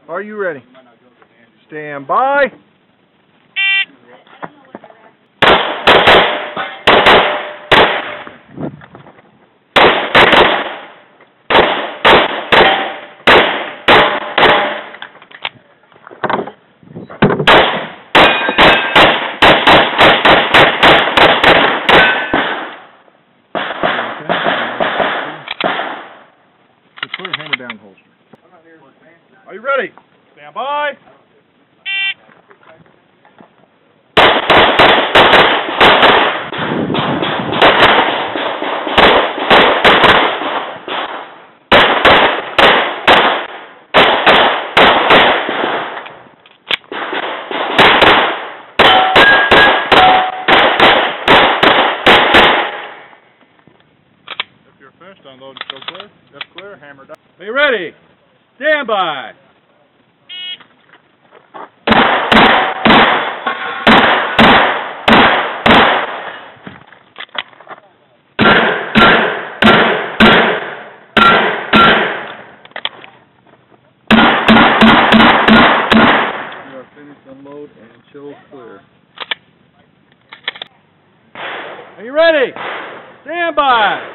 Are you ready? Stand by. Put your hammer down holster. Are you ready? Stand by. If you're finished, unload and still clear. That's clear. Hammer down. Be ready. Stand by. You are finished, unload and show clear. Are you ready? Stand by.